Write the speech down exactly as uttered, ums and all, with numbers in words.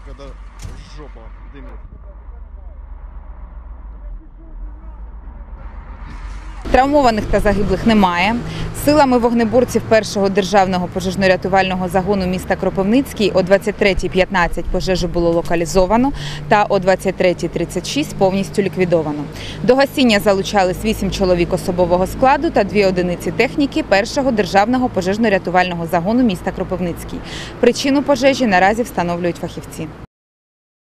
когда жопа дымит. Травмованих та загиблих немає. Силами вогнеборців першого державного пожежно-рятувального загону міста Кропивницький о двадцять третій п'ятнадцять пожежу було локалізовано та о двадцять третій тридцять шість повністю ліквідовано. До гасіння залучались вісім чоловік особового складу та дві одиниці техніки першого державного пожежно-рятувального загону міста Кропивницький. Причину пожежі наразі встановлюють фахівці.